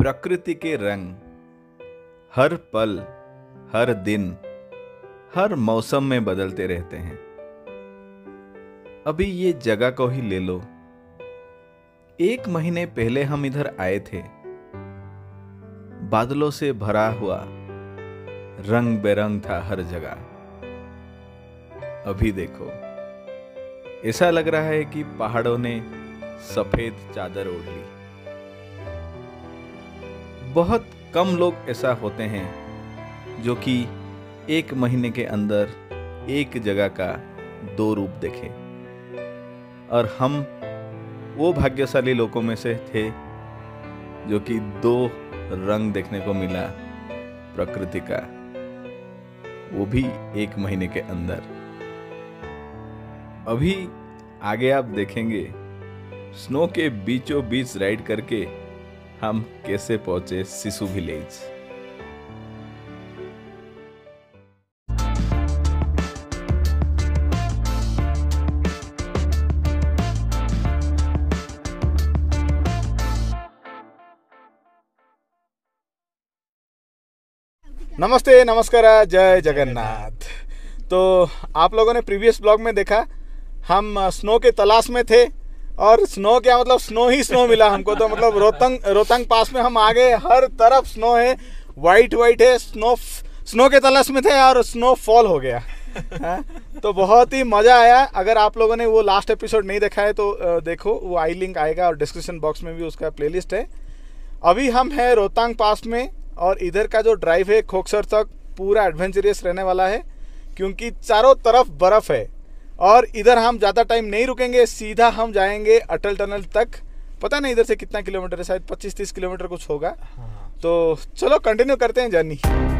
प्रकृति के रंग हर पल, हर दिन, हर मौसम में बदलते रहते हैं। अभी ये जगह को ही ले लो। 1 महीने पहले हम इधर आए थे। बादलों से भरा हुआ रंग बेरंग था हर जगह। अभी देखो, ऐसा लग रहा है कि पहाड़ों ने सफेद चादर ओढ़ ली। बहुत कम लोग ऐसा होते हैं जो कि 1 महीने के अंदर एक जगह का 2 रूप देखे, और हम वो भाग्यशाली लोगों में से थे जो कि 2 रंग देखने को मिला प्रकृति का, वो भी 1 महीने के अंदर। अभी आगे आप देखेंगे स्नो के बीचों बीच राइड करके हम कैसे पहुंचे सिसु विलेज। नमस्ते, नमस्कार, जय जगन्नाथ। तो आप लोगों ने प्रीवियस ब्लॉग में देखा हम स्नो के तलाश में थे, और स्नो क्या मतलब स्नो ही स्नो मिला हमको। तो मतलब रोहतांग पास में हम आ गए, हर तरफ स्नो है, वाइट वाइट है। स्नो के तलाश में थे और स्नो फॉल हो गया है? तो बहुत ही मज़ा आया। अगर आप लोगों ने वो लास्ट एपिसोड नहीं देखा है तो देखो, वो आई लिंक आएगा और डिस्क्रिप्शन बॉक्स में भी उसका प्लेलिस्ट है। अभी हम हैं रोहतांग पास में, और इधर का जो ड्राइव है खोकसर तक पूरा एडवेंचरस रहने वाला है, क्योंकि चारों तरफ बर्फ़ है। और इधर हम ज़्यादा टाइम नहीं रुकेंगे, सीधा हम जाएंगे अटल टनल तक। पता नहीं इधर से कितना किलोमीटर है, शायद 25-30 किलोमीटर कुछ होगा। तो चलो कंटिन्यू करते हैं जर्नी।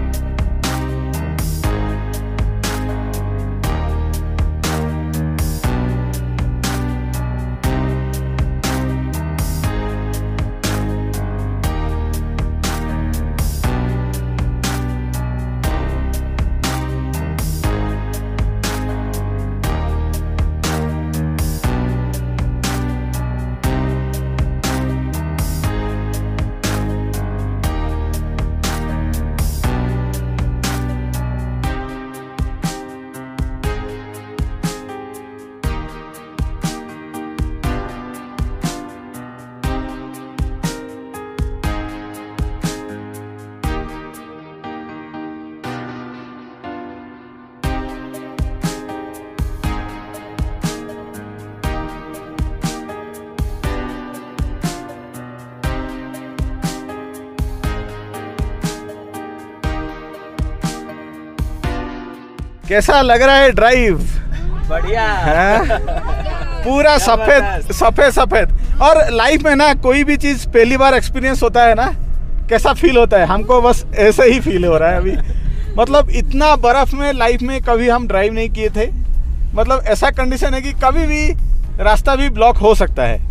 कैसा लग रहा है ड्राइव? बढ़िया है? पूरा सफेद सफेद सफेद। और लाइफ में ना कोई भी चीज़ पहली बार एक्सपीरियंस होता है ना, कैसा फील होता है, हमको बस ऐसे ही फील हो रहा है अभी। मतलब इतना बर्फ़ में लाइफ में कभी हम ड्राइव नहीं किए थे। मतलब ऐसा कंडीशन है कि कभी भी रास्ता भी ब्लॉक हो सकता है।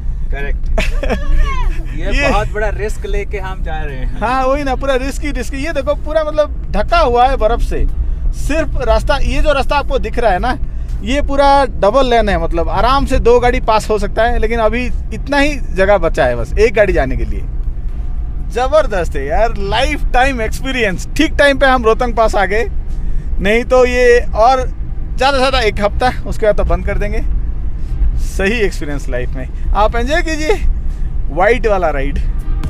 करेक्ट। ये बहुत बड़ा रिस्क लेके हम जा रहे हैं। हाँ वही ना, पूरा रिस्क ही। ये देखो पूरा मतलब ढका हुआ है बर्फ़ से। सिर्फ रास्ता, ये जो रास्ता आपको दिख रहा है ना, ये पूरा डबल लेन है। मतलब आराम से 2 गाड़ी पास हो सकता है, लेकिन अभी इतना ही जगह बचा है बस 1 गाड़ी जाने के लिए। ज़बरदस्त है यार, लाइफ टाइम एक्सपीरियंस। ठीक टाइम पे हम रोहतांग पास आ गए, नहीं तो ये और ज़्यादा से ज़्यादा 1 हफ्ता, उसके बाद तो बंद कर देंगे। सही एक्सपीरियंस लाइफ में। आप एंजॉय कीजिए वाइट वाला राइड।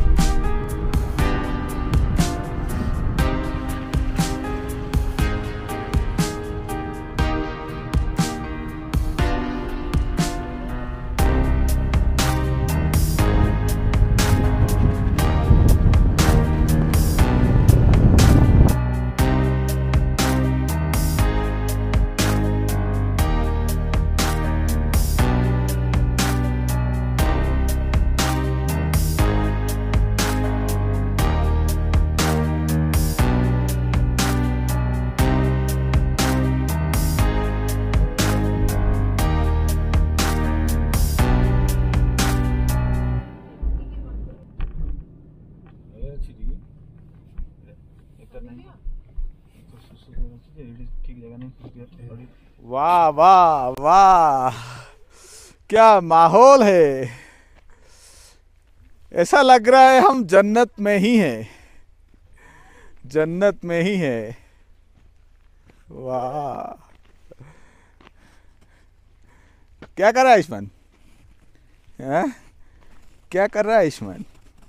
वाह वाह वाह, क्या माहौल है। ऐसा लग रहा है हम जन्नत में ही हैं, जन्नत में ही है। वाह, क्या कर रहा है आयुष्मान? हाँ? क्या कर रहा है आयुष्मान?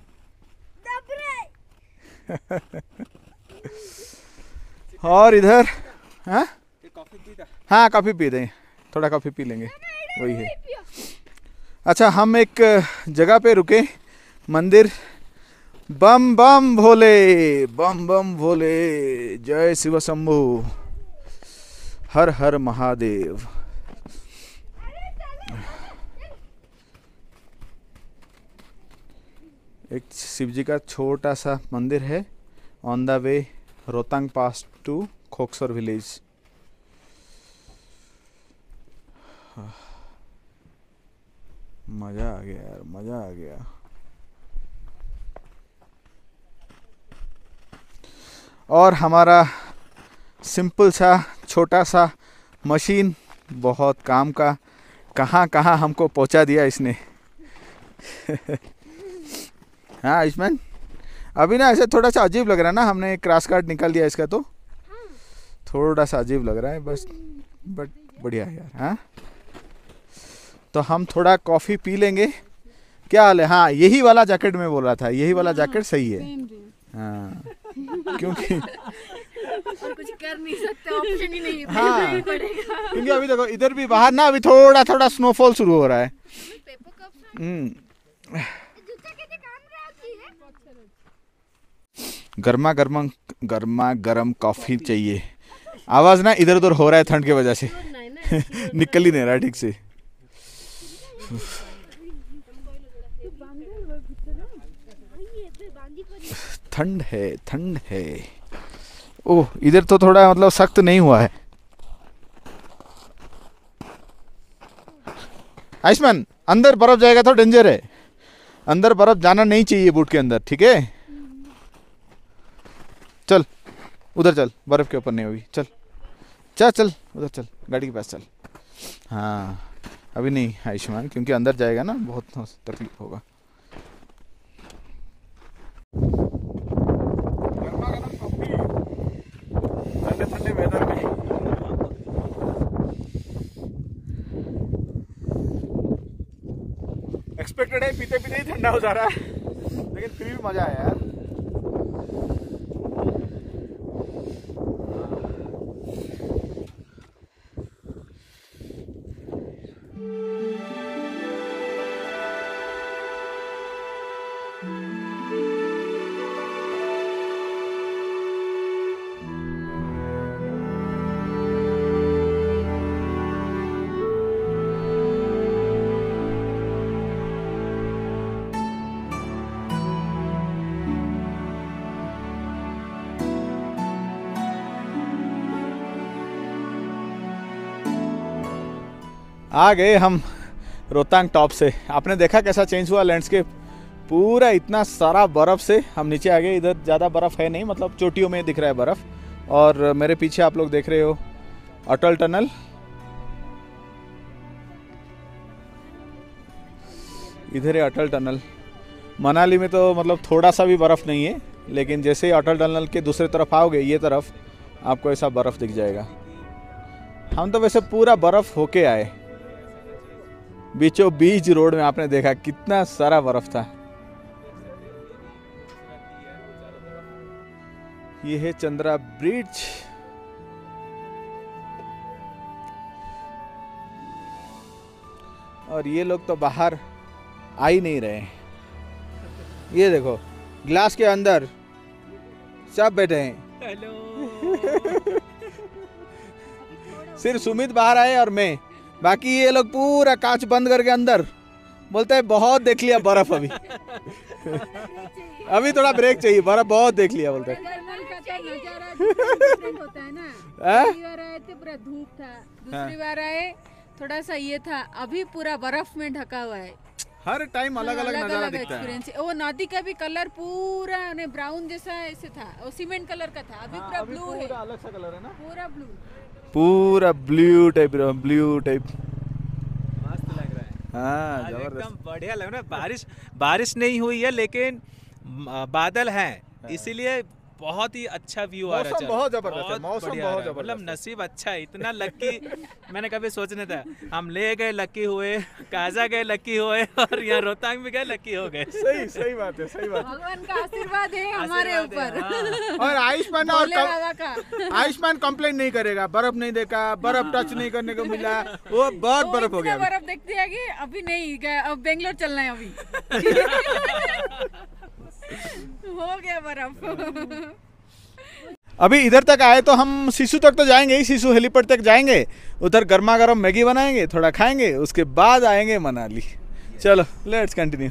और इधर हाँ हाँ कॉफी पी दें, थोड़ा कॉफी पी लेंगे, वही है। अच्छा, हम एक जगह पे रुके, मंदिर। बम बम भोले, बम बम भोले, जय शिव शंभु, हर हर महादेव। एक शिव जी का छोटा सा मंदिर है on the way Rohtang pass to Khoksar village. मज़ा आ गया यार, मज़ा आ गया। और हमारा सिंपल सा छोटा सा मशीन बहुत काम का, कहाँ कहाँ हमको पहुँचा दिया इसने। हाँ आयुष्मान, अभी ना ऐसे थोड़ा सा अजीब लग रहा है ना, हमने क्रॉस कार्ड निकाल दिया इसका तो थोड़ा सा अजीब लग रहा है बस, बट बढ़िया है यार। हाँ, तो हम थोड़ा कॉफ़ी पी लेंगे। क्या हाल है? हाँ, यही वाला जैकेट में बोल रहा था, यही वाला जैकेट सही है। हाँ, क्योंकि और कुछ कर नहीं सकते, ऑप्शन ही नहीं है, हाँ, पहनना ही पड़ेगा। क्योंकि अभी देखो इधर भी बाहर ना अभी थोड़ा थोड़ा स्नोफॉल शुरू हो रहा है। गर्मा गर्म गर्मा गर्म कॉफ़ी चाहिए। आवाज़ ना इधर उधर हो रहा है ठंड की वजह से, निकल ही नहीं रहा ठीक से। ठंड है, ठंड है। ओह, इधर तो थोड़ा मतलब सख्त नहीं हुआ है। आयुष्मान, अंदर बर्फ जाएगा तो डेंजर है, अंदर बर्फ जाना नहीं चाहिए बूट के अंदर, ठीक है? चल उधर चल, बर्फ के ऊपर नहीं होगी। चल चल चल उधर चल, गाड़ी के पास चल। हाँ, अभी नहीं आयुष्मान, क्योंकि अंदर जाएगा ना बहुत तकलीफ होगा। ठंडे ठंडे वेदर में एक्सपेक्टेड है पीते पीते ही ठंडा हो जा रहा है, लेकिन फिर भी मजा आया यार। आ गए हम रोहतांग टॉप से। आपने देखा कैसा चेंज हुआ लैंडस्केप, पूरा इतना सारा बर्फ़ से हम नीचे आ गए। इधर ज़्यादा बर्फ़ है नहीं, मतलब चोटियों में दिख रहा है बर्फ़। और मेरे पीछे आप लोग देख रहे हो अटल टनल। इधर है अटल टनल। मनाली में तो मतलब थोड़ा सा भी बर्फ़ नहीं है, लेकिन जैसे ही अटल टनल के दूसरे तरफ आओगे, ये तरफ आपको ऐसा बर्फ़ दिख जाएगा। हम तो वैसे पूरा बर्फ़ होके आए, बीचों बीच रोड में आपने देखा कितना सारा बर्फ था। ये है चंद्रा ब्रिज। और ये लोग तो बाहर आ ही नहीं रहे। ये देखो ग्लास के अंदर सब बैठे हैं। हेलो। सिर्फ सुमित बाहर आए और मैं, बाकी ये लोग पूरा कांच बंद करके अंदर। बोलते हैं बहुत देख लिया बर्फ, अभी अभी थोड़ा ब्रेक चाहिए, बर्फ बहुत देख लिया बोलते हैं। होता है ना, पहली बार आए थे पूरा धूप था, दूसरी बार आए थोड़ा सा ये था, अभी पूरा बर्फ में ढका हुआ है। हर टाइम अलग अलग नजारा दिखता है। एक्सपीरियंस। वो नदी का भी कलर पूरा ब्राउन जैसा ऐसे था, वो सीमेंट कलर का था, अभी पूरा ब्लू है, अलग सा कलर है ना, पूरा ब्लू, पूरा ब्लू टाइप, ब्लू टाइप। मस्त लग रहा है। हाँ आज जबरदस्त। एकदम बढ़िया लग रहा है। बारिश नहीं हुई है लेकिन बादल हैं, इसीलिए बहुत ही अच्छा व्यू आ रहा है। मौसम बहुत जबरदस्त है, बहुत मौसम बढ़िया आ बहुत रहा है। मतलब जबरदस्त है। नसीब अच्छा है, इतना लकी मैंने कभी सोच नहीं था। हम ले गए लकी हुए, काजा गए लकी हुए, और यहाँ रोहतांग भी गए लकी हो गए। सही बात है, सही बात है। भगवान का आशीर्वाद है हमारे आशीर्वाद है, ऊपर। और आयुष्मान भोले बाबा का। आयुष्मान कंप्लेन नहीं करेगा, बर्फ नहीं देखा, बर्फ टच नहीं करने को मिला, वो बहुत वो बर्फ हो इतना गया। बर्फ देखते हैं कि अभी नहीं गए, अब बेंगलोर चलना है अभी। हो गया बर्फ। अभी इधर तक आए तो हम सिसु तक तो जाएंगे ही, सिसु हेलीपैड तक जाएंगे, उधर गर्मा गर्म मैगी बनाएंगे, थोड़ा खाएंगे, उसके बाद आएंगे मनाली। चलो लेट्स कंटिन्यू।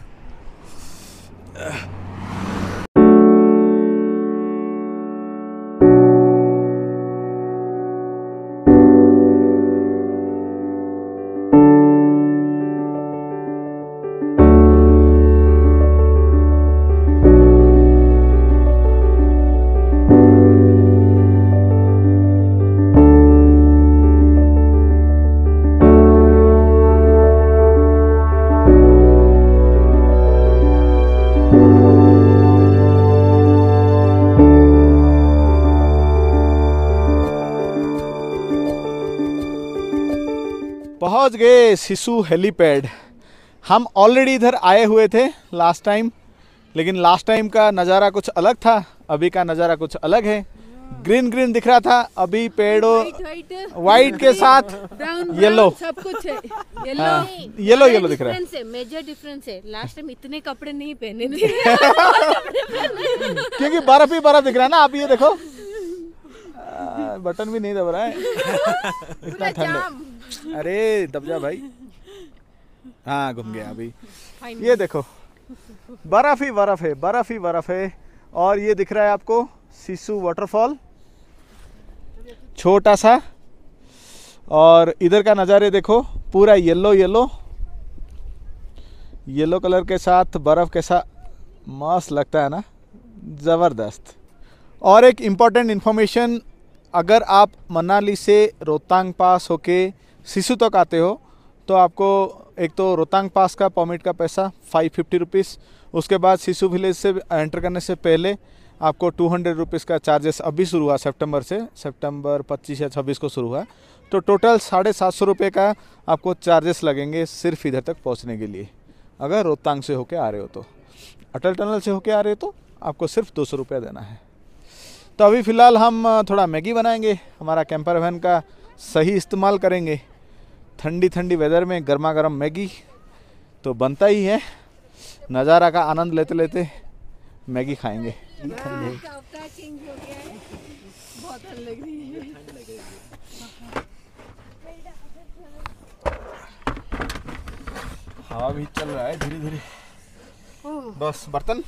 पहुंच गए सिसु हेलीपैड। हम ऑलरेडी इधर आए हुए थे लास्ट टाइम, लेकिन लास्ट टाइम का नज़ारा कुछ अलग था, अभी का नज़ारा कुछ अलग है। ग्रीन ग्रीन दिख रहा था, अभी पेड़ों वाइट के साथ ब्राउन येलो, सब कुछ है। येलो हाँ, येलो येलो दिख रहा है। डिफरेंस है, मेजर डिफरेंस है। लास्ट टाइम इतने कपड़े नहीं पहने थे। क्योंकि बर्फ ही बर्फ दिख रहा है ना। आप ये देखो, बटन भी नहीं दब रहा है, इतना ठंड है। अरे दब जा भाई। हाँ घूम गया अभी। ये देखो बर्फ ही बर्फ है, बर्फ ही बर्फ है। और ये दिख रहा है आपको सिसु वाटरफॉल, छोटा सा। और इधर का नज़ारे देखो, पूरा येलो येलो येलो कलर के साथ बर्फ कैसा मस्त लगता है ना, ज़बरदस्त। और एक इम्पॉर्टेंट इन्फॉर्मेशन, अगर आप मनाली से रोहतांग पास होके सिसु तक आते हो तो आपको एक तो रोहतांग पास का परमिट का पैसा 550 रुपीज़, उसके बाद सिसु विलेज से एंटर करने से पहले आपको 200 रुपीज़ का चार्जेस अभी शुरू हुआ सितंबर से, सितंबर 25 या 26 को शुरू हुआ। तो टोटल 750 रुपये का आपको चार्जेस लगेंगे सिर्फ इधर तक पहुंचने के लिए। अगर रोहतांग से होके आ रहे हो तो, अटल टनल से होके आ रहे हो तो आपको सिर्फ 200 रुपया देना है। तो अभी फ़िलहाल हम थोड़ा मैगी बनाएंगे, हमारा कैंपर वैन का सही इस्तेमाल करेंगे। ठंडी ठंडी वेदर में गर्मा गर्म मैगी तो बनता ही है। नज़ारा का आनंद लेते लेते मैगी खाएंगे। अवतार चेंज हो गया है, बहुत ठंड लग रही है। हवा भी चल रहा है धीरे धीरे। बस बर्तन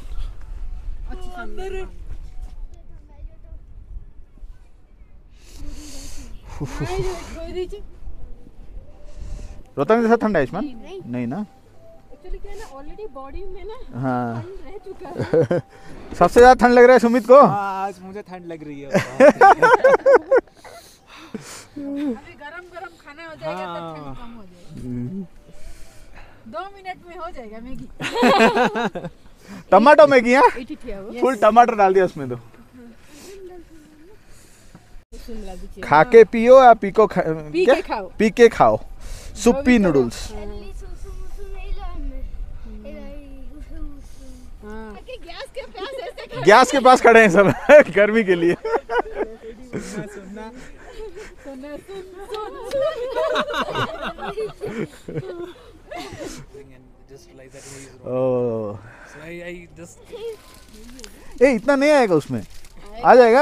रोहतांग जैसा ठंडा है इसमें नहीं ना। एक्चुअली क्या है ना, ऑलरेडी बॉडी में ना हाँ रह चुका है। सबसे ज़्यादा ठंड लग रहा है सुमित को। आज मुझे ठंड लग रही है। अभी गरम गरम खाना हो जाएगा तो ठंड कम हो जाएगी। 2 मिनट में हो जाएगा मैगी। टमाटो मैगी, हाँ वो फुल टमाटर डाल दिया उसमें। तो शिमला भी खा के पियो या पी पी के खाओ। पी के खाओ। सुप्पी नूडल्स। गैस के पास खड़े हैं सब गर्मी के लिए। ओह ए इतना नहीं आएगा उसमें, आ जाएगा।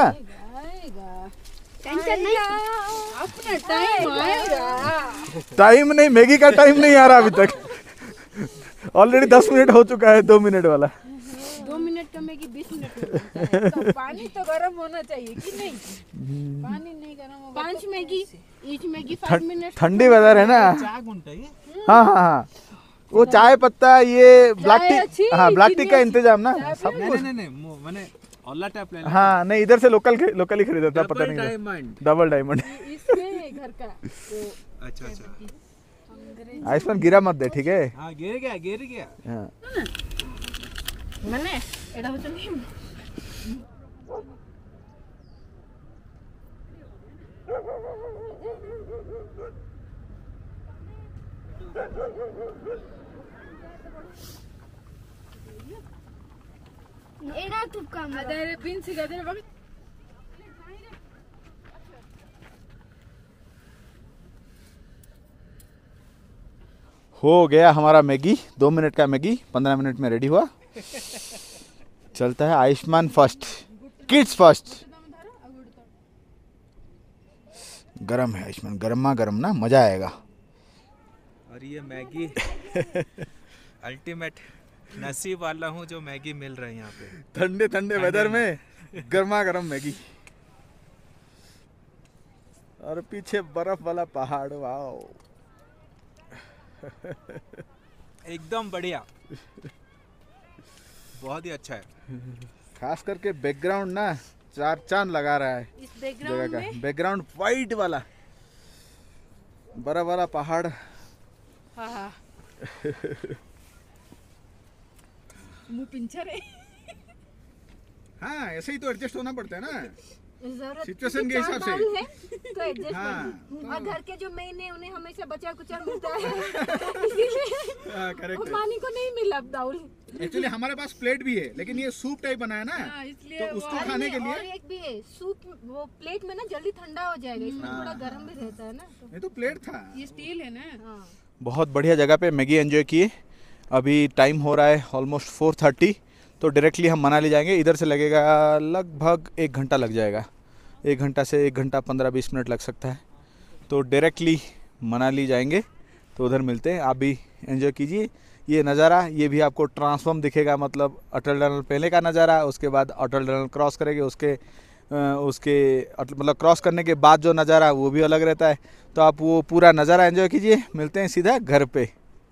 टेंशन नहीं, अपना टाइम आएगा। टाइम नहीं, मैगी का टाइम नहीं आ रहा अभी तक। ऑलरेडी 10 मिनट हो चुका है, 2 मिनट वाला। 2 मिनट का मैगी 20 मिनट में बनता है। तो पानी तो गर्म होना चाहिए कि नहीं? पानी नहीं गर्म होगा 5 मैगी, ईच मैगी 5 मिनट। ठंडी वेदर है ना। हाँ हाँ हाँ, वो चाय पत्ता, ये ब्लैक अच्छी, टी, हाँ ब्लैक टी का इंतजाम ना सब कुछ। नहीं मैंने ऑला टैप ले हाँ नहीं, इधर से लोकल ही खरीदा था, पता नहीं डायमंड। Double diamond. इसमें घर का तो अच्छा आयुष्मान गिरा मत दे, ठीक है? हाँ गिर गया हाँ। मैंने एड़ा हो तो नहीं एड़ा तू काम अरे पिन से गदर बग हो गया हमारा मैगी, 2 मिनट का मैगी 15 मिनट में रेडी हुआ। चलता है आयुष्मान फर्स्ट, किड्स फर्स्ट। गरम है आयुष्मान, गरमा गरम ना, मजा आएगा। और ये मैगी अल्टीमेट, नसीब वाला हूँ जो मैगी मिल रहा है यहाँ पे ठंडे ठंडे वेदर में गर्मा गर्म मैगी, और पीछे बर्फ वाला पहाड़। वाओ, एकदम बढ़िया, बहुत ही अच्छा है। खास करके बैकग्राउंड ना चार चांद लगा रहा है इस जगह बैकग्राउंड का। में। बैकग्राउंड वाइट वाला बर्फ वाला पहाड़। हाँ हाँ मुंह पिंचर है। हाँ, ऐसे ही तो एडजस्ट होना पड़ता है ना जरूरत सिचुएशन के की हिसाब से। चावल है, तो एडजस्ट हाँ, और घर के जो मेन है उन्हें हमेशा बचा कुचा मिलता है इसीलिए करेक्ट और मानी को नहीं मिला दाउल। एक्चुअली हमारे पास प्लेट भी है, लेकिन ये सूप टाइप बना है ना, हाँ, इसलिए तो उसको वो- खाने के और लिए। एक भी है सूप, वो प्लेट में ना जल्दी ठंडा हो जाएगा, इसमें थोड़ा गर्म भी रहता है ना तो। ये तो प्लेट था। ये स्टील है ना। हाँ बहुत बढ़िया जगह पे मैगी एंजॉय किए। अभी टाइम हो रहा है ऑलमोस्ट 4:30, तो डायरेक्टली हम मनाली जाएंगे। इधर से लगेगा लगभग 1 घंटा लग जाएगा, 1 घंटा से 1 घंटा 15-20 मिनट लग सकता है। तो डायरेक्टली मनाली जाएंगे, तो उधर मिलते हैं। आप भी एंजॉय कीजिए ये नज़ारा। ये भी आपको ट्रांसफॉर्म दिखेगा, मतलब अटल टनल पहले का नज़ारा, उसके बाद अटल टनल क्रॉस करेंगे, मतलब क्रॉस करने के बाद जो नज़ारा वो भी अलग रहता है। तो आप वो पूरा नज़ारा एंजॉय कीजिए। मिलते हैं सीधा घर पे।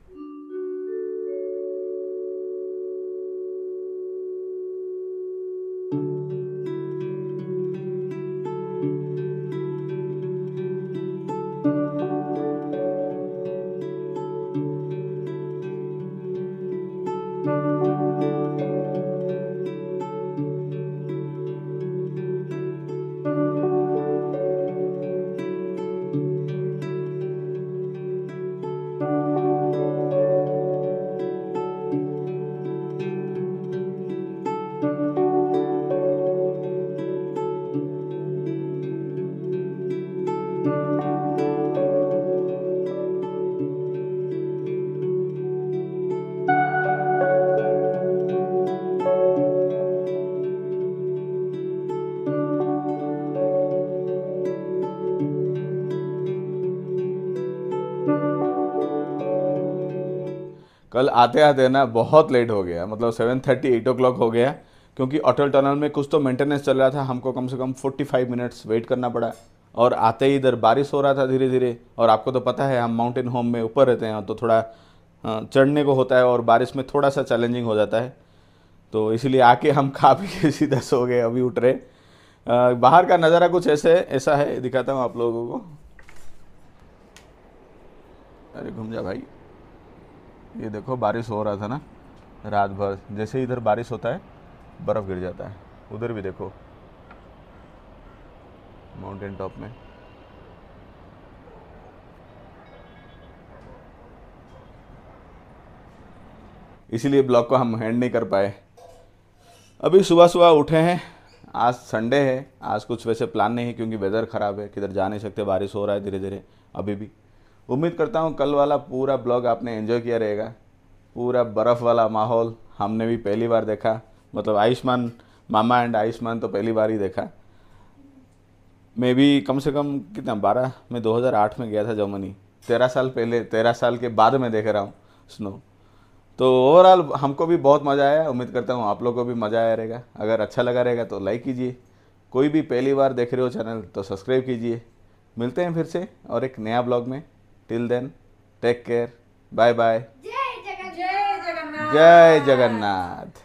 कल आते आते ना बहुत लेट हो गया, मतलब 7:30 8 o'clock हो गया, क्योंकि अटल टनल में कुछ तो मेंटेनेंस चल रहा था। हमको कम से कम 45 मिनट्स वेट करना पड़ा, और आते ही इधर बारिश हो रहा था धीरे धीरे। और आपको तो पता है हम माउंटेन होम में ऊपर रहते हैं, तो थोड़ा चढ़ने को होता है, और बारिश में थोड़ा सा चैलेंजिंग हो जाता है। तो इसीलिए आके हम खा पी के सीधा सो गए, अभी उठ रहे। बाहर का नज़ारा कुछ ऐसा है, दिखाता हूँ आप लोगों को। अरे घूम जा भाई, ये देखो बारिश हो रहा था ना रात भर, जैसे इधर बारिश होता है बर्फ़ गिर जाता है। उधर भी देखो माउंटेन टॉप में। इसीलिए ब्लॉग को हम एंड नहीं कर पाए। अभी सुबह सुबह उठे हैं, आज संडे है। आज कुछ वैसे प्लान नहीं है, क्योंकि वेदर ख़राब है, किधर जा नहीं सकते, बारिश हो रहा है धीरे धीरे अभी भी। उम्मीद करता हूँ कल वाला पूरा ब्लॉग आपने एंजॉय किया रहेगा। पूरा बर्फ़ वाला माहौल हमने भी पहली बार देखा, मतलब आयुष्मान मामा एंड आयुष्मान तो पहली बार ही देखा। मैं भी कम से कम कितना 12 में 2008 में गया था जर्मनी, 13 साल पहले, 13 साल के बाद मैं देख रहा हूँ स्नो। तो ओवरऑल हमको भी बहुत मज़ा आया। उम्मीद करता हूँ आप लोगों को भी मज़ा आया रहेगा। अगर अच्छा लगा रहेगा तो लाइक कीजिए, कोई भी पहली बार देख रहे हो चैनल तो सब्सक्राइब कीजिए। मिलते हैं फिर से और एक नया ब्लॉग में। Till then take care, bye bye, जय जगन्नाथ। जय जगन्नाथ।